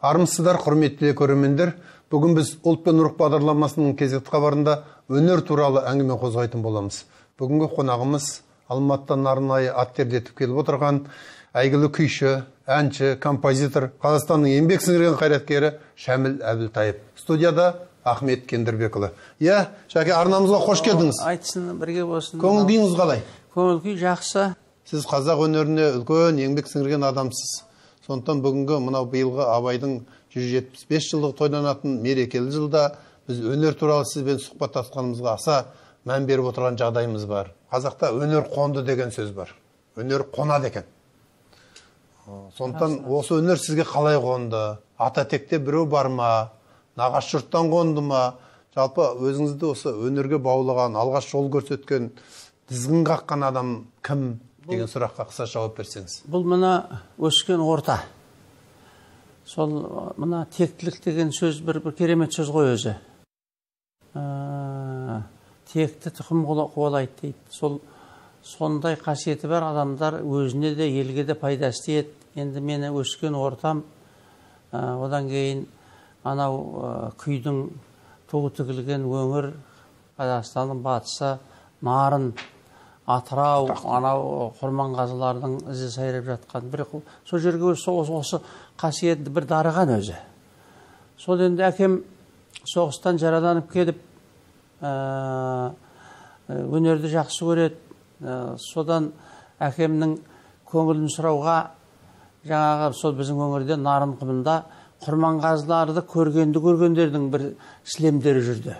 Армысыздар, құрметті көрермендер. Бүгін біз ұлт пен рух бағдарламасының кезекті хабарында өнер туралы әңгіме қозғайтын боламыз. Бүгінгі қонағымыз Алматыдан арнайы ат тербетіп келіп отырған әйгілі күйші, әнші, композитор, Қазақстанның еңбек сіңірген қайраткері Шәміл Әбілтаев. Студияда Ахмет Кендірбекұлы. Шәке, арнамызға қош келдіңіз. Айтсын, бірге болсын. Көңіл күйіңіз қалай? Көңіл күй жақсы. Сіз қазақ өнеріне үлкен еңбек сіңірген адамсыз. Сондықтан бүгінгі мынау биылғы Абайдың 175 жылдығы тойланатын мерекелі жылда біз өнер туралы сізбен сұхбаттасқанымызға аса мән беріп отырған жағдайымыз бар. Қазақта өнер қонды деген сөз бар. Өнер қонады екен. Сондықтан осы өнер сізге қалай қонды? Ата текте біреу бар ма? Нағаш жұрттан қонды ма? Жалпы өзіңізді осы өнерге баулыған, алғаш жол көрсеткен, тізгін қаққан адам кім деген сұраққа қысқа жауап берсеңіз. Бұл мына өскен орта. Сол мына тектілік деген сөз бір керемет сөз ғой өзі. Текті тұқым қуалайды дейді. Сондай қасиеті бар адамдар өзіне де елге де пайдасы тиеді. Енді мені өскен ортам, одан кейін анау күйдің туы тігілген өңір, Қазақстанның батысы, Нарын, Атырау, анау Құрманғазылардың ізі сайрап жатқан. Сол жерге осы қасиетті бір дарыған өзі. Сол енді әкем соғыстан жараланып келіп, өнерді жақсы көреді. Содан әкемнің көңілін сұрауға, жаңағы сол біздің өңірде Нарын құмында Құрманғазыларды көргендердің бір сілемдері жүрді.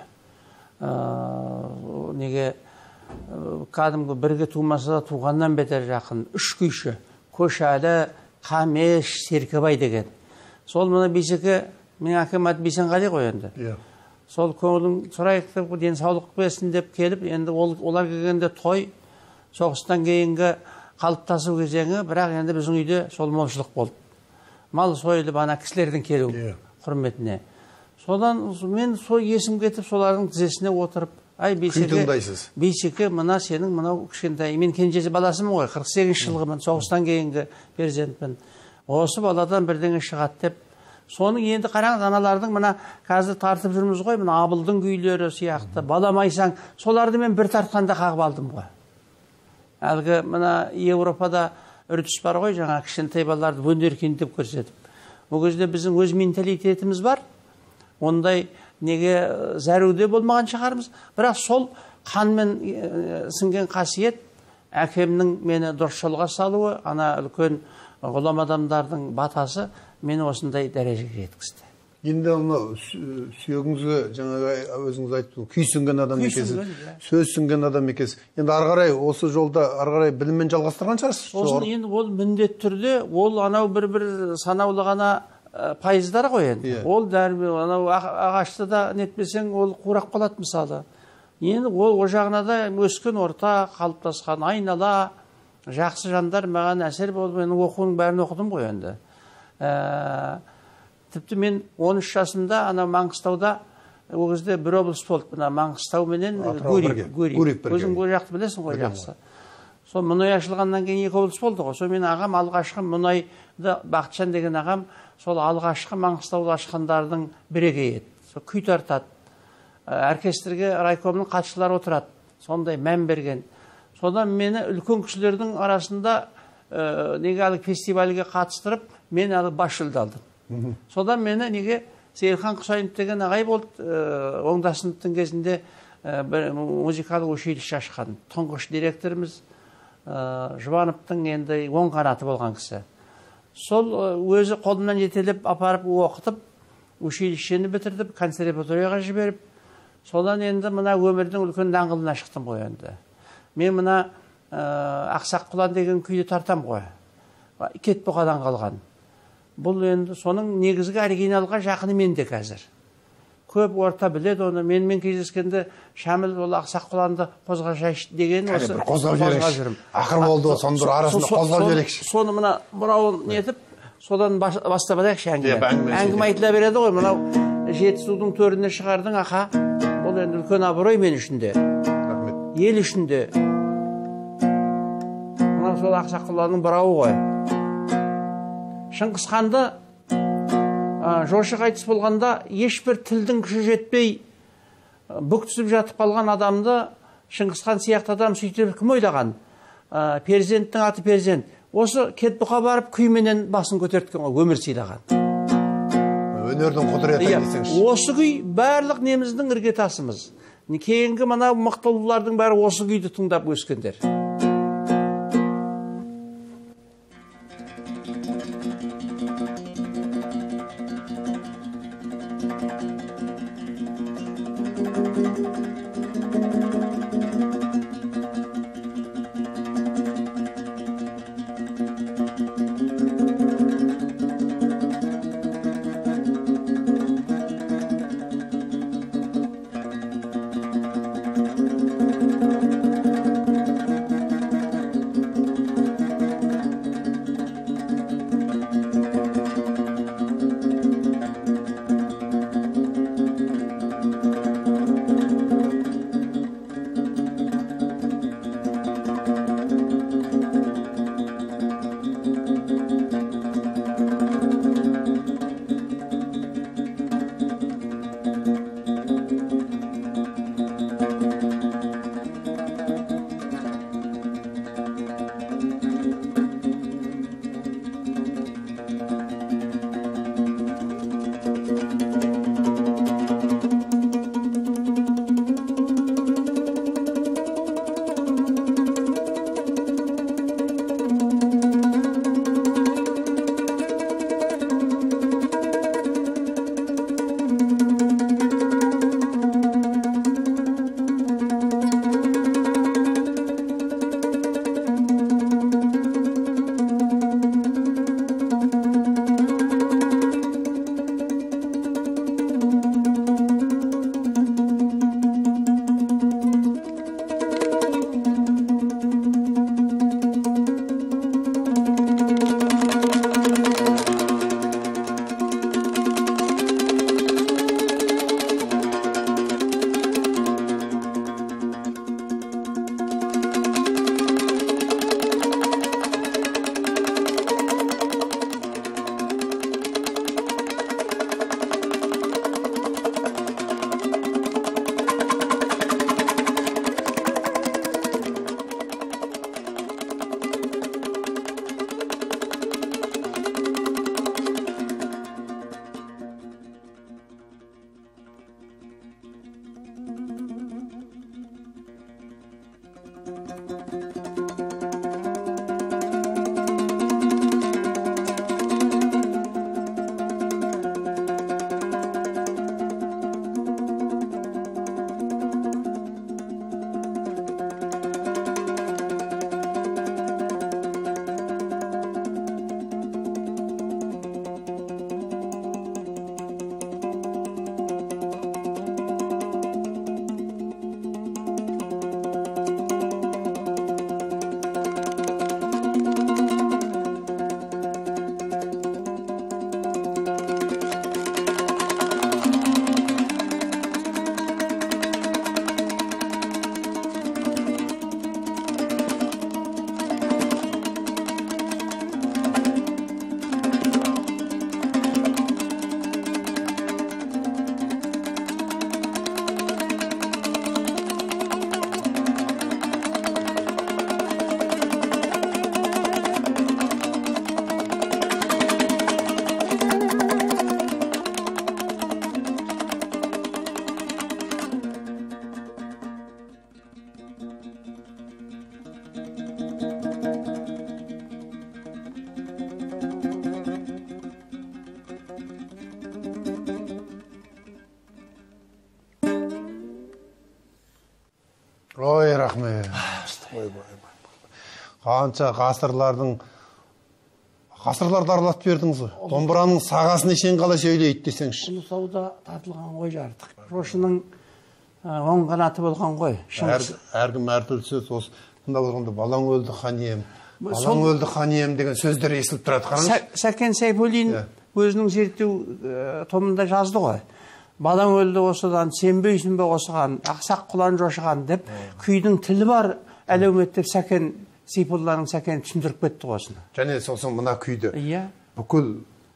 Неге кәдімгі бірге тумаса да туғаннан бетер жақын. Үш күйші, Көшәлі, Қамеш, Серкебай деген. Сол мына бейсеке, мен әкем аты Бейсенғали ғой енді. Сол көңілін сұрайық деп, денсаулық берсін деп келіп, енді олар келгенде той, соғыстан кейінгі қалыптасу кезеңі, бірақ енді біздің үйде сол молшылық болды. Мал сойылып, ана кісілердің келу құрметіне. Содан мен сол есім кетіп, солардың тізесіне отырып, ай бейсеке, мына сенің мынау кішкентай, мен кенжесі баласымын ғой, 48 жылғымын, соғыстан кейінгі перзентпін. Осы баладан бірдеңе шығады деп, соның енді қараңыз, аналардың мына қазір тартып жүрміз ғой, мына Абылдың күйлері сияқты, баламайсаң, соларды мен бір тартқанда қағып алдым ғой. Әлгі мына Европада үрдіс бар ғой, жаңа кішкентай балаларды өнеркендеп көрсетіп. Ол кезде біздің өз менталитетіміз бар. Ондай неге зәруде болмаған шығармыз. Бірақ сол қанмен сіңген қасиет әкемнің мені дұрыс жолға салуы, ана үлкен ғұлам адамдардың батасы мені осындай дәрежеге жеткізді. Енді сүйегіңізге жаңағы өзіңіз айтып, күй сіңген адам екенсіз, сөз сіңген адам екенсіз. Енді арғарай осы жолда арғарай біліммен жалғастырған шығарсыз? Енді ол міндет түрде, ол анау бір санаулы ғана пайыздар ғой енді. Ол анау ағашты да нетпесең, ол қурап қалады мысалы. Енді ол жағына да өскен орта, қалыптасқан айнала, жақсы жандар маған әсер болып, мен оқуының бәрін оқыдым ғой енді. Тіпті мен 13 жасымда ана Маңғыстауда ол кезде бір облыс болды. Маңғыстау менен Гурьев. Өзің бұл жақты білесің ғой жақсы. Сол мұнай ашылғаннан кейін 2 облыс болды ғой. Сол мен ағам алғашқы мұнайды Бақытжан деген ағам сол алғашқы Маңғыстауды ашқандардың бірегейі еді. Сол күй тартады. Оркестрге райкомның қатысушылары отырады. Сондай мән берген. Содан мені үлкен кісілердің арасында неге фестивальге қатыстырып, мен бас жүлде алдым. Содан мені неге Сейілхан Құсайынов деген ағай болды, оңдасыныптың кезінде бір музыкалық училище ашқан. Тұңғыш директорымыз Жұбановтың енді оң қанаты болған кісі. Сол өзі қолымнан жетелеп апарып оқытып, училищені бітірдіп, консерваторияға жіберіп, содан енді мына өмірдің үлкен даңғылына шықтым ғой енді. Мен мына Ақсақ Құлан деген күйді тартам ғой. Кет бұқадан қалған. Бұл енді соның негізгі оригиналға жақыны менде қазір. Көп орта біледі оны. Мен кездескенде Шәміл ол Ақсақ Құланды қозға жайшы деген осы. Қозғап жіберекші. Ақыр болды, соның бір арасында қозғап жіберекші. Соны мына бұнауын нетіп, содан бастап алайықшы әңгіме. Әңгіме айтыла береді ғой, мынау Жетісудың төріне шығардың ақа. Бұл енді үлкен абырой мен үшінде. Ел үшінде. Мынау сол Ақсақ Құланның бұрауы ғой. Шыңғысханды жошы қайтыс болғанда ешбір тілдің күші жетпей бүктісіп жатып қалған адамды Шыңғысхан сияқты адам сөйтіп кім ойлаған? Перзенттің аты перзент. Осы Кетбұқа барып күйменен басын көтерткен ғой, өмір сыйлаған. Өнердің құдіреті десеңші. Осы күй барлық неміздің іргетасымыз. Кейінгі мына мақтаулылардың бәрі осы күйді тыңдап өскендер. Ой, рахмет. Қанша ғасырларды аралатып бердіңіз ғой. Домбыраның сағасын шейін қалай сөйлейді десеңші. Ұлытауда тартылған ғой жардық. Жошының оң қанаты болған ғой. Әркім әртүрлі сөз осы тыңдап отырғанда балаң өлді хан ием, балаң өлді хан ием деген сөздер естіліп тұрады. Қараңыз. Сәкен Сейфуллин өзінің зерттеу томында жазды ғой. Балаң өлді осыдан, сенбейсің бе осыған, ақсақ құлан жошыған деп, күйдің тілі бар әлеумет деп Сәкен Сейфулланың Сәкен түсіндіріп кетті осыны. Және сосын мына күйді. Иә. Бүкіл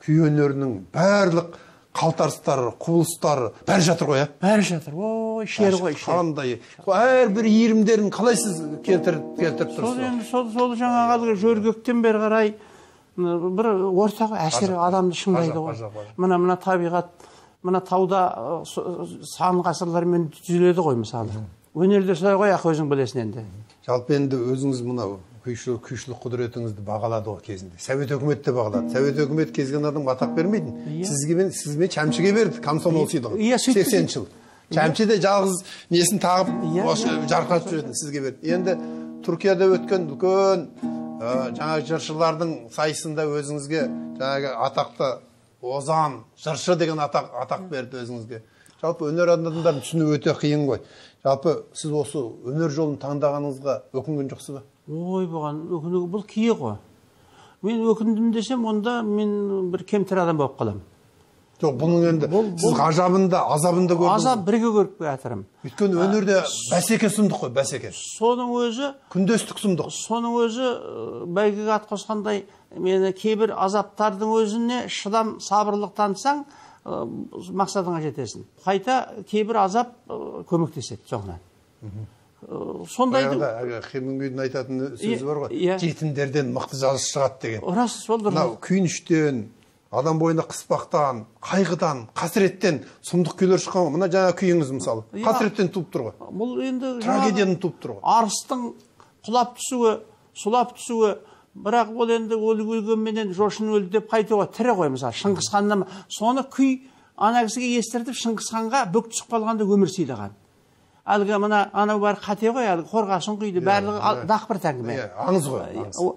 күй өнерінің барлық қалтарыстары, құбылыстары бәрі жатыр ғой, бәрі жатыр. Ой, шер ғой, шер. Қандай. Әрбір иірімдерін қалай сіз келтіріп тұрсыз? Сол жаңағы жөргектен бері қарай бір ортақ әсер адамды шыңдайды ғой. Мына табиғат, мына тауда сан ғасырлармен түзеледі ғой, мысалы. Өнерде солай ғой, өзің білесің енді. Жалпы енді өзіңіз мынау күйшілік құдіретіңізді бағалады ғой кезінде. Совет өкіметі де бағалады. Совет өкіметі кез келген адамға атақ бермейтін. Сізге Шәмшіге берді комсомол сыйлығын. 80 жыл. Шәмші де жалғыз несін тағып жарқырап жүретін сізге берді. Енді Түркияда өткен үлкен жаңағы жыршылардың сайысында өзіңізге жаңағы атақты озан жыршы деген атақ берді өзіңізге. Жалпы өнер адамдардың түсіну өте қиын ғой. Жалпы сіз осы өнер жолын таңдағаныңызға өкінген жоқсыз ба? Ой, бұған өкінуге, бұл кие ғой. Мен өкіндім десем, онда мен бір кемтір адам болып қалам. Жоқ, бұның енді сіз ғажабында, азабында көрдіңіз. Азап бірге көріп жатырмын. Өйткені өнерде бәсеке сұмдық қой, бәсеке. Соның өзі күндестік сұмдық. Соның өзі бәйгеге ат қосқандай, мені кейбір азаптардың өзіне шыдам, сабырлық танытсаң, мақсатыңа жетесің. Қайта кейбір азап көмектеседі соңынан. Сондайды Хемингуейдің айтатын сөзі бар ғой, жетімдерден мықты жазушы шығады деген. Рас, сол дұрыс. Мынау күйініштен, адам бойына қыспақтан, қайғыдан, қасіреттен сұмдық күйлер шыққан. Мына жаңа күйіңіз мысалы, қасіреттен туып тұр ғой. Бұл енді трагедиядан туып тұр ғой. Арыстың құлап түсуі, сұлап түсуі, бірақ ол енді өлгенменен жошын өлді деп қайтуға тірі ғой, мысалы Шыңғысханнан. Соны күй ана кісіге естіртіп Шыңғысханға бүк түсіп қалғанда өмір сыйлаған. Әлгі мына анау бар қате ғой, әлгі қорғасын құйды, барлығы дақпыр тәңгіме. Аңыз ғой.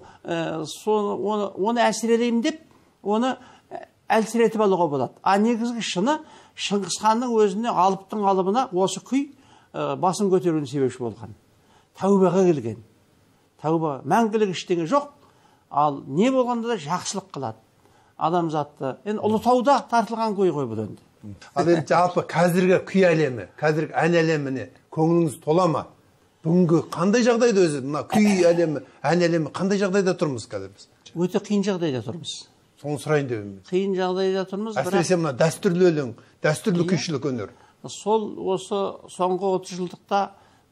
Оны әсірелеймін деп, оны әлсіретіп алуға болады. Негізгі шыны Шыңғысханның өзіне, алыптың алыбына осы күй басын көтеруін себепші болған. Тәубаға келген. Тәуба, мәңгілік ештеңе жоқ, ал не болғанда да жақсылық қылады. Адамзатты. Енді Ұлытауда тартылған күй ғой бұл енді. Ал енді жалпы қазіргі күй әлемі, қазіргі ән әлеміне көңіліңіз тола ма? Бүгінгі қандай жағдайда өзі, мына күй әлемі, ән әлемі қандай жағдайда тұрмыз қазір біз? Өте қиын жағдайда тұрмыз. Соны сұрайын деп. Қиын жағдайда тұрмыз. Әсіресе мына дәстүрлі өлең, дәстүрлі күйшілік өнер. Сол осы соңғы 30 жылдықта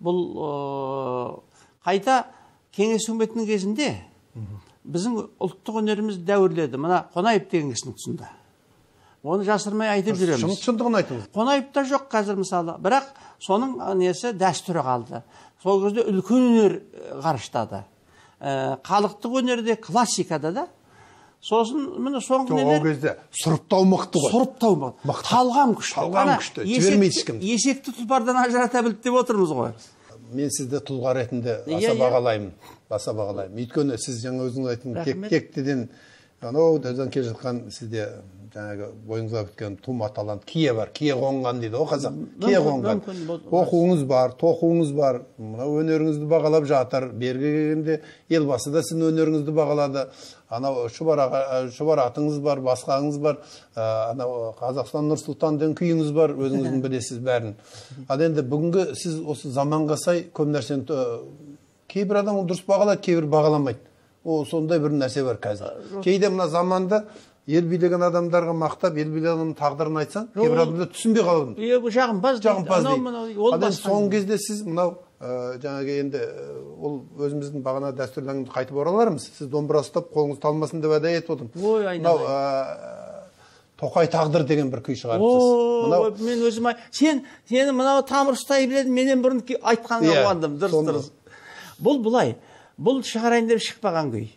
бұл қайта кеңес үкіметінің кезінде біздің ұлттық өнеріміз дәуірледі. Мына Қонаев деген кісінің тұсында. Оны жасырмай айтып жүреміз. Шындығын айтыңыз. Қонаевта жоқ қазір мысалы, бірақ соның несі дәстүрі қалды. Сол кезде үлкен өнер ғарыштады. Халықтық өнерде, классикада да. Сосын міне соңғы нелер. Ол кезде сұрыптау мықты ғой. Сұрыптау мықты. Талғам күшті. Талғам күшті. Жібермейді ешкім. Есекті тұлпардан ажырата білді деп отырмыз ғой. Мен сізді тұлға ретінде баса бағалаймын. Өйткені сіз жаңа өзіңіз айттыңыз, тектеден анау дәуірден келе жатқан сізде жаңағы бойыңызға біткен тума талант, кие бар, кие қонған дейді ғой қазақ. Кие қонған. Оқуыңыз бар, тоқуыңыз бар. Мынау өнеріңізді бағалап жатыр. Берге келгенде елбасы да сіздің өнеріңізді бағалады. Анау шұбар атыңыз бар, басқаңыз бар. Анау Қазақстан Нұрсұлтан деген күйіңіз бар, өзіңіздің білесіз бәрін. Ал енді бүгінгі сіз осы заманға сай көп нәрсені кейбір адам дұрыс бағалайды, кейбір бағаламайды. Сондай бір нәрсе бар қазір. Кейде мына заманда ел билеген адамдарға мақтап, ел билеген тағдырын айтсаң, кейбір адамдар түсінбей қалады. Жағымпаз дейді. Соңғы кезде сіз мынау жаңағы енді ол өзіміздің бағана дәстүрлерін қайтып оралармыз. Сіз домбыра ұстап, қолыңыз талмасын деп уәде етіп отырмын. Ой, айналайын. Тоқай тағдыр деген бір күй шығарыпсыз. Мен өзім сені мынау тамыр ұстай біледі, менен бұрын айтқанға қуандым. Дұрыс. Бұл бұлай. Бұл шығарайын деп шықпаған күй.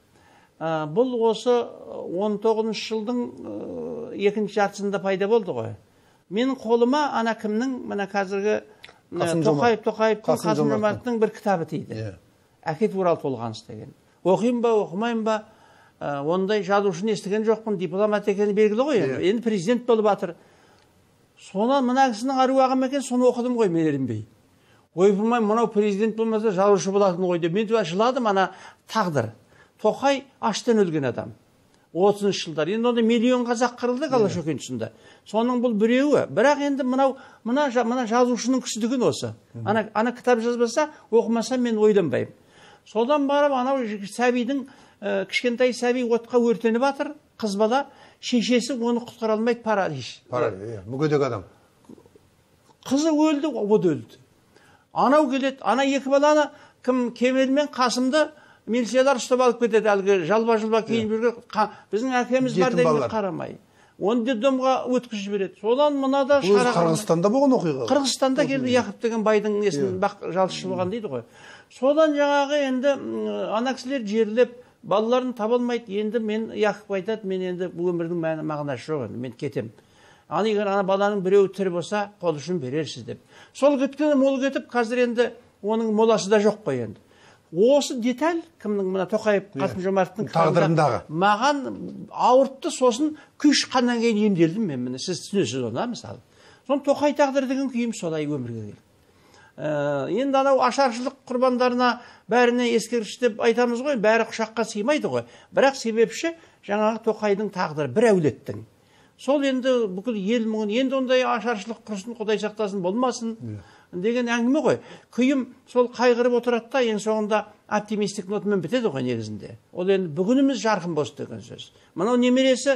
Бұл осы 19 жылдың екінші жартысында пайда болды ғой. Менің қолыма ана кімнің, мына қазіргі Тоқаевтың, Қасым-Жомарттың бір кітабы тиді. Әкет Урал толғаныс деген. Оқимын ба, оқымайын ба, ондай жазушыны естіген жоқпын, дипломат екені белгілі ғой. Енді президент болып жатыр. Соны мына кісінің аруағы ма екен, соны оқыдым ғой мен ерінбей. Ойпырмай, мынау президент болмаса жазушы болатын ғой деп. Мен жыладым, ана тағдыр. Тоқай аштан өлген адам. 30 жылдар. Енді онда миллион қазақ қырылды Голошекин тұсында. Соның бұл біреуі. Бірақ енді мына жазушының күшілігін осы. Ана кітап жазбаса, оқымаса мен ойланбаймын. Содан барып анау сәбидің, кішкентай сәби отқа өртеніп жатыр, қыз бала, шешесі оны құтқара алмайды, паралич. Мүгедек адам. Қызы өлді, о да өлді. Анау келеді, ана екі баланы кім Кемел мен Қасымды милициялар ұстап алып кетеді, әлгі жалба-жалба киініп жүрген біздің әкеміз бар дегенге қарамай. Оны детдомға өткізіп жібереді. Содан мынада Қырғызстанда болған оқиға. Қырғызстанда келді, Яқып деген байдың несін жалшысы болған дейді ғой. Содан жаңағы енді ана кісілер жерлеп, балаларын таба алмайды. Енді мен Яқып айтады, мен енді бұл өмірдің мағынасы жоқ, енді мен кетем. Егер ана баланың біреуі тірі болса, қол ұшын берерсіз деп. Сол кеткен мол кетіп, қазір енді оның моласы да жоқ қой енді. Осы деталь кімнің мына Тоқаев Қасым-Жомарттың тағдырындағы маған ауыртты, сосын күй шыққаннан кейін емделдім мен. Міне сіз түсінесіз оны мысалы. Сон Тоқай тағдыры деген күйім солай өмірге келді. Енді анау ашаршылық құрбандарына бәріне ескерткіш деп айтамыз ғой, бәрі құшаққа сыймайды ғой. Бірақ себепші жаңағы Тоқайдың тағдыры бір әулеттің. Сол енді бүкіл ел мұңын, енді ондай ашаршылық құрсын, Құдай сақтасын, болмасын деген әңгіме ғой. Күйім сол қайғырып отырады да, ең соңында оптимистік нотымен бітеді ғой негізінде. Ол енді бүгініміз жарқын болсын деген сөз. Мынау немересі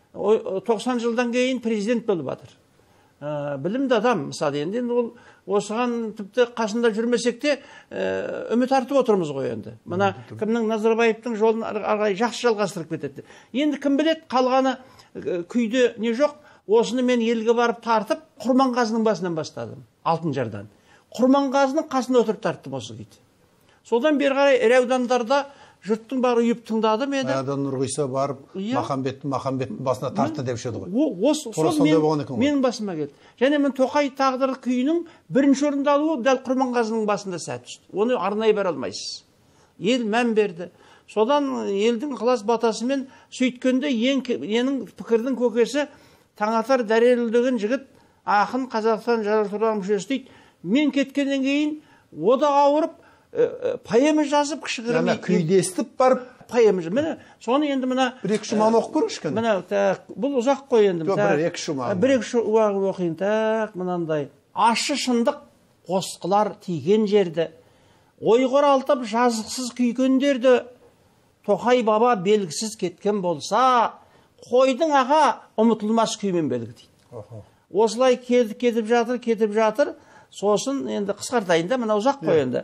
90 жылдан кейін президент болып жатыр. Білімді адам, мысалы енді ол осыған тіпті қасында жүрмесек те үміт артып отырмыз ғой енді. Мына кімнің Назарбаевтың жолын жақсы жалғастырып кетеді. Енді кім білет, қалғаны күйде не жоқ, осыны мен елге барып тартып, Құрманғазының басынан бастадым, Алтынжардан. Құрманғазының қасына отырып тарттым осы күйді. Содан бері қарай ірі аудандарда жұрттың бары үйіп тыңдады мені. Баяғыдан Нұрғиса барып, Махамбеттің басына тартты деп шеді ғой. Сол менің басыма келді. Және мен Тоқай тағдыры күйінің бірінші орында алуы дәл Құрманғазының басында сәт түсті. Оны арнайы бере алмайсыз. Ел мән берді. Содан елдің ықылас батасымен сөйткенде енің пікірдің көкесі Таңатар Дәрелі жігіт ақын Қазақстан жазушылар мүшесі дейді. Мен кеткеннен кейін ода ауырып поэма жазып кішігірім күйді естіп барып поэма жазып. Міне соны енді мына бір-екі шуманы оқып көріңізші кәне. Міне бұл ұзақ қой енді. Бір-екі шуманы. Бір-екі шуманы оқиын. Мынандай ащы шындық қосқылар тиген жерді, ойғыр алтып жазықсыз күйгендерді, Тоқай баба белгісіз кеткен болса, қойдың аға ұмытылмас күймен белгі дейді. Осылай кетіп жатыр, сосын енді қысқартайын да, мына ұзақ қой енді.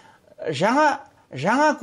Жаңа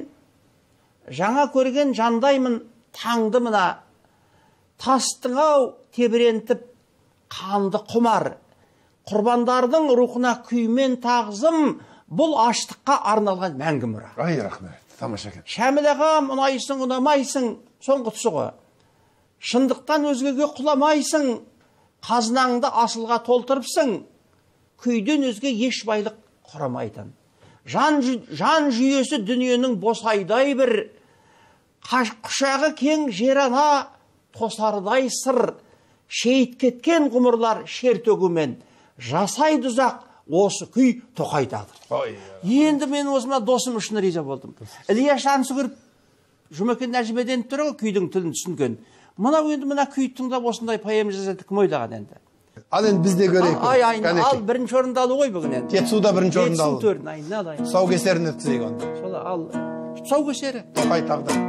көрген жандаймын таңды мына, тастың ау тебірентіп қанды құмар, құрбандардың рухына күймен тағзым, бұл аштыққа арналған мәңгі мұра. Ай, рахмет. Тамаша екен. Шәміл ағам, ұнайсың, ұнамайсың, соңғытысы ғой. Шындықтан өзгеге құламайсың, қазынаңды асылға толтырыпсың, күйден өзге еш байлық құрамайтын. Жан жүйесі дүниенің босайдай бір, құшағы кең жер ана, тосардай сыр, шейіт кеткен ғұмырлар шер төгумен, жасайды ұзақ осы күй Тоқай тағдыр. Енді мен осына досым үшін риза болдым. Ілияс Жансүгіров Жұмекен Нәжімеден түрі күйдің тілін түсінген. Мынау енді мына күй тыңдап осындай поэма жазады кім ойлаған енді. Ал енді біз де көрейік. Ал бірінші орында алу ғой бүгін енді. Жетісуда бірінші орында алу. Жетісу төрін. Тұсаукесерін өткізейік онда. Сола ал. Тұсаукесері. Тоқай тағдыр.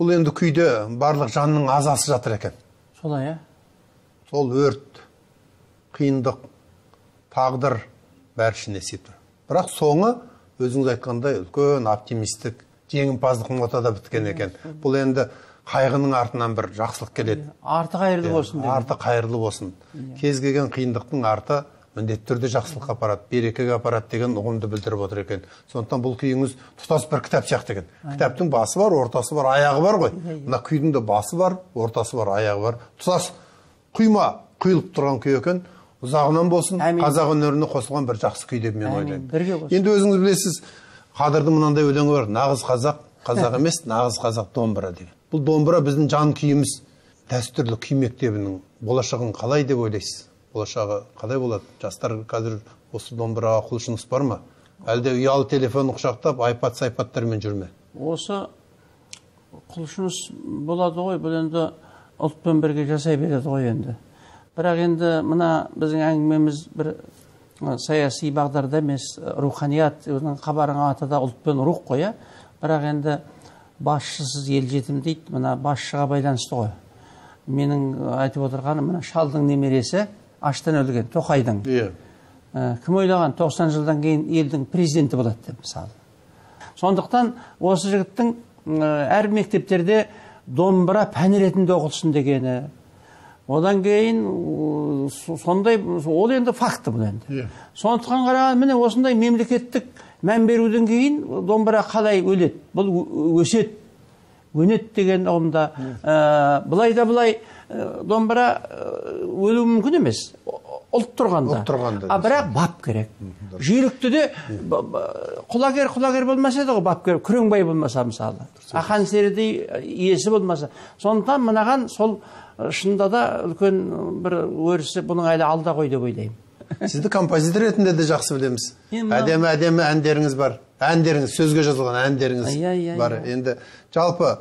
бұл енді күйде барлық жанның азасы жатыр екен. Солай, Сол өрт, қиындық, тағдыр бәрі ішіне сыйып тұр. Бірақ соңы өзіңіз айтқандай үлкен оптимистік, жеңімпаздық ортада біткен екен. Бұл енді қайғының артынан бір жақсылық келеді. Арты қайырлы болсын. Арты қайырлы болсын. Кез келген қиындықтың арты міндетті түрде жақсылыққа апарады, берекеге апарады деген ұғымды білдіріп отыр екен. Сондықтан бұл күйіңіз тұтас бір кітап сияқты екен. Кітаптың басы бар, ортасы бар, аяғы бар ғой. Мына күйдің де басы бар, ортасы бар, аяғы бар. Тұтас құйма құйылып тұрған күй екен. Ұзағынан болсын, қазақ өнеріне қосылған бір жақсы күй деп мен ойлаймын. Енді өзіңіз білесіз, Қадырдың мынандай өлеңі бар. Нағыз қазақ емес, нағыз қазақ домбыра деген. Бұл домбыра біздің жан күйіміз, дәстүрлі күй мектебінің болашағын қалай деп ойлайсыз? Болашағы қалай болады? Жастар қазір осы домбыраға құлшыныс бар ма? Әлде ұялы телефон құшақтап, айпад-сайпадтармен жүрме? Осы құлшыныс болады ғой, бұл енді ұлтпен бірге жасай береді ғой енді. Бірақ енді мына біздің әңгімеміз бір саяси бағдарда емес, руханият, хабарың атада ұлтпен рух қоя. Бірақ енді басшысыз ел жетім дейді, мына басшыға байланысты ғой. Менің айтып отырғаным, мына шалдың немересі аштан өлген, Тоқайдың. Кім ойлаған 90 жылдан кейін елдің президенті болады деп, мысалы. Сондықтан осы жігіттің әр мектептерде домбыра пән ретінде оқылсын дегені. Одан кейін сондай, ол енді факті бұл енді. Сондықтан қараған, міне осындай мемлекеттік мән беруден кейін домбыра қалай өледі? Бұл өсет, өнет деген ұғымда. Бұлай да бұлай домбыра өлу мүмкін емес. Ұлт тұрғанда. Бірақ бап керек. Жүйрікті де құлагер болмаса еді ғой, бап керек. Күреңбай болмаса мысалы. Ақан серідей иесі болмаса. Сондықтан мынаған сол шында да үлкен бір өрісі бұның әлі алда ғой деп ойлаймын. Сізді композитор ретінде де жақсы білеміз. Әдемі әндеріңіз бар. Әндеріңіз, сөзге жазылған әндеріңіз бар. Енді жалпы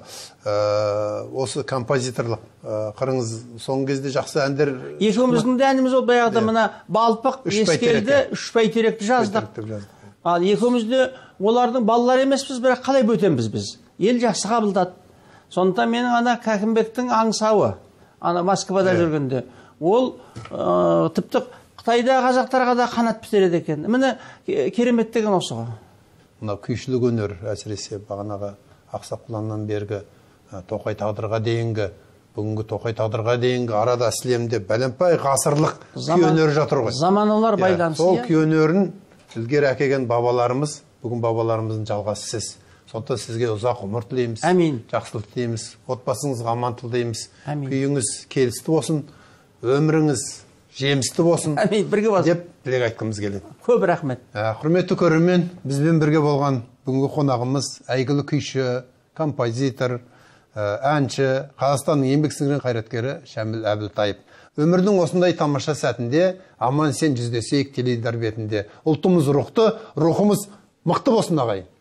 осы композиторлық қырыңыз соңғы кезде жақсы әндер... Екеуміздің де әніміз ол баяғыда мына Балпық, Ескелді, Үш бәйтеректі жаздық. Ал екеумізде олардың балалары емеспіз, бірақ қалай бөтенбіз біз. Ел жақсы қабылдады. Сондықтан менің ана Кәкімбектің аңсауы, ана Москвада жүргенде, ол тіпті Қытайда қазақтарға да қанат бітіреді екен. Міне керемет деген осы ғой. Мына күйшілік өнер әсіресе бағанағы Ақсақ Құланнан бергі Тоқай тағдырға дейінгі, бүгінгі Тоқай тағдырға дейінгі арада сілемде бәленпай ғасырлық күй өнері жатыр ғой. Заманалар байланысы. Сол күй өнерін ілгері әкелген бабаларымыз, бүгін бабаларымыздың жалғасы сіз. Сондықтан сізге ұзақ ғұмыр тілейміз. Әмин. Жақсылық тілейміз. Отбасыңызға аман тілейміз. Күйіңіз келісті болсын, өміріңіз жемісті болсын. Әмин, бірге болсын. Деп тілек айтқымыз келеді. Көп рахмет. Құрметті көрермен, бізбен бірге болған бүгінгі қонағымыз әйгілі күйші, композитор, әнші, Қазақстанның еңбек сіңірген қайраткері Шәміл Әбілтаев. Өмірдің осындай тамаша сәтінде аман сен жүздесейік теледидар бетінде. Ұлтымыз рухты, рухымыз мықты болсын ағайын.